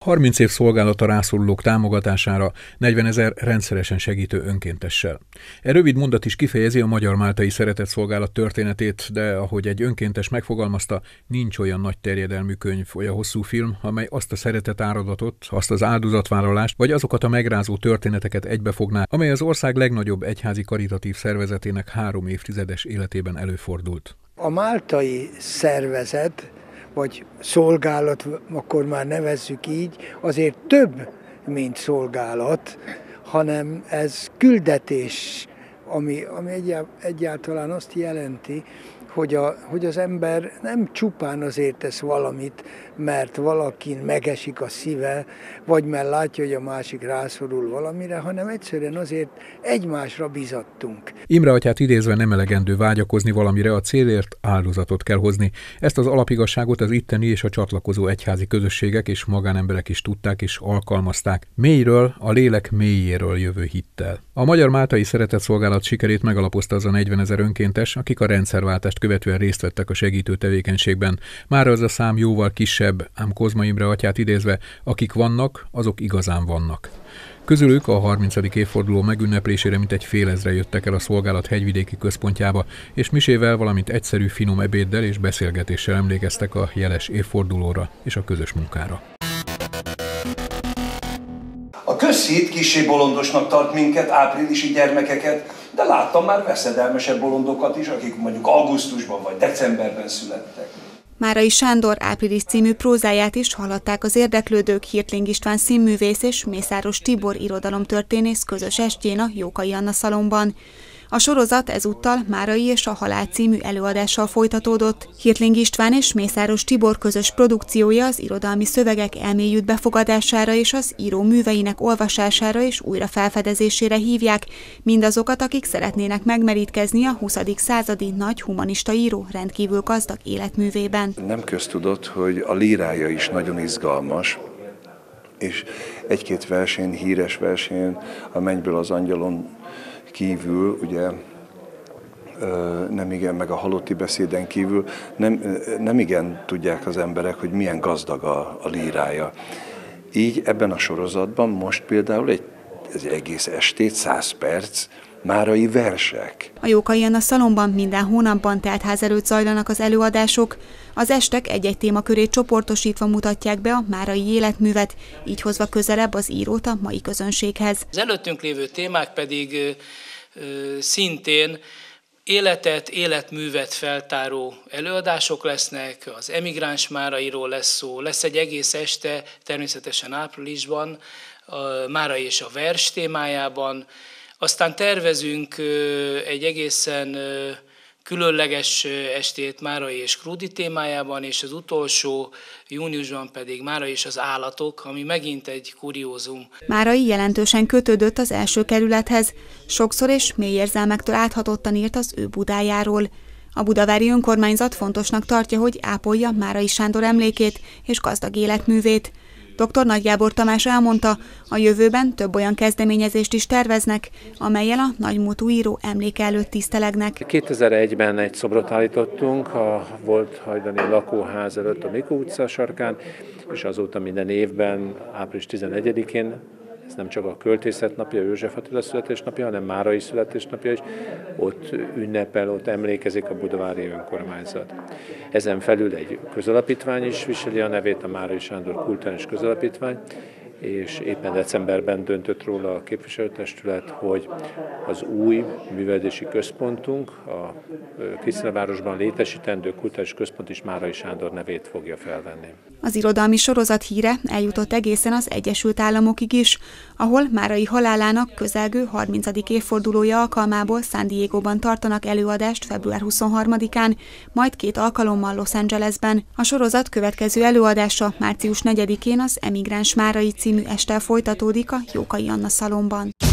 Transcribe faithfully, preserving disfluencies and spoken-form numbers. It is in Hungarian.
harminc év szolgálat a rászorulók támogatására, negyvenezer rendszeresen segítő önkéntessel. E rövid mondat is kifejezi a Magyar-Máltai Szeretetszolgálat történetét, de ahogy egy önkéntes megfogalmazta, nincs olyan nagy terjedelmű könyv, olyan hosszú film, amely azt a szeretetáradatot, azt az áldozatvállalást, vagy azokat a megrázó történeteket egybefogná, amely az ország legnagyobb egyházi karitatív szervezetének három évtizedes életében előfordult. A máltai szervezet, vagy szolgálat, akkor már nevezzük így, azért több, mint szolgálat, hanem ez küldetés, ami, ami egyáltalán azt jelenti, hogy, a, hogy az ember nem csupán azért tesz valamit, mert valakin megesik a szíve, vagy mert látja, hogy a másik rászorul valamire, hanem egyszerűen azért egymásra bizattunk. Imre atyát idézve nem elegendő vágyakozni valamire, a célért áldozatot kell hozni. Ezt az alapigazságot az itteni és a csatlakozó egyházi közösségek és magánemberek is tudták és alkalmazták. Mélyről, a lélek mélyéről jövő hittel. A Magyar-Máltai Szeretetszolgálat sikerét megalapozta az a negyvenezer önkéntes, akik a rendszerváltást követően részt vettek a segítő tevékenységben. Mára az a szám jóval kisebb, ám Kozma Imre atyát idézve, akik vannak, azok igazán vannak. Közülük a harmincadik évforduló megünneplésére mintegy félezre jöttek el a szolgálat hegyvidéki központjába, és misével, valamint egyszerű finom ebéddel és beszélgetéssel emlékeztek a jeles évfordulóra és a közös munkára. A közhit kissé bolondosnak tart minket, áprilisi gyermekeket, de láttam már veszedelmesebb bolondokat is, akik mondjuk augusztusban vagy decemberben születtek. Márai Sándor Április című prózáját is hallották az érdeklődők Hirtling István színművész és Mészáros Tibor irodalomtörténész közös estjén a Jókai Anna szalonban. A sorozat ezúttal Márai és a Halál című előadással folytatódott. Hirtling István és Mészáros Tibor közös produkciója az irodalmi szövegek elmélyült befogadására és az író műveinek olvasására és újra felfedezésére hívják mindazokat, akik szeretnének megmerítkezni a huszadik századi nagy humanista író rendkívül gazdag életművében. Nem köztudott, hogy a lírája is nagyon izgalmas, és egy-két versén, híres versén, a Mennyből az angyalon kívül, ugye, nem igen, meg a halotti beszéden kívül, nem, nem igen tudják az emberek, hogy milyen gazdag a, a lírája. Így ebben a sorozatban most például egy, egy egész estét, száz perc, márai versek. A Jókai Anna szalonban minden hónapban teltház előtt zajlanak az előadások. Az estek egy-egy témakörét csoportosítva mutatják be a márai életművet, így hozva közelebb az írót a mai közönséghez. Az előttünk lévő témák pedig ö, ö, szintén életet, életművet feltáró előadások lesznek, az emigráns Márairól lesz szó, lesz egy egész este, természetesen áprilisban, a Márai és a vers témájában. Aztán tervezünk egy egészen különleges estét Márai és Krúdy témájában, és az utolsó júniusban pedig Márai és az állatok, ami megint egy kuriózum. Márai jelentősen kötődött az első kerülethez, sokszor és mély érzelmektől áthatottan írt az ő Budájáról. A budavári önkormányzat fontosnak tartja, hogy ápolja Márai Sándor emlékét és gazdag életművét. doktor Nagy Gábor Tamás elmondta, a jövőben több olyan kezdeményezést is terveznek, amellyel a nagymúltú író emléke előtt tisztelegnek. kétezer-egyben egy szobrot állítottunk a volt hajdani lakóház előtt a Mikó utca sarkán, és azóta minden évben április tizenegyedikén, ez nem csak a költészet napja, József Attila születésnapja, hanem Márai születésnapja is, ott ünnepel, ott emlékezik a budavári önkormányzat. Ezen felül egy közalapítvány is viseli a nevét, a Márai Sándor Kulturális Közalapítvány, és éppen decemberben döntött róla a képviselőtestület, hogy az új művelődési központunk, a Krisztinavárosban létesítendő kulturális központ is Márai Sándor nevét fogja felvenni. Az irodalmi sorozat híre eljutott egészen az Egyesült Államokig is, ahol Márai halálának közelgő harmincadik évfordulója alkalmából San Diegóban tartanak előadást február huszonharmadikán, majd két alkalommal Los Angelesben. A sorozat következő előadása március negyedikén az Emigráns Márai című esttel folytatódik a Jókai Anna szalonban.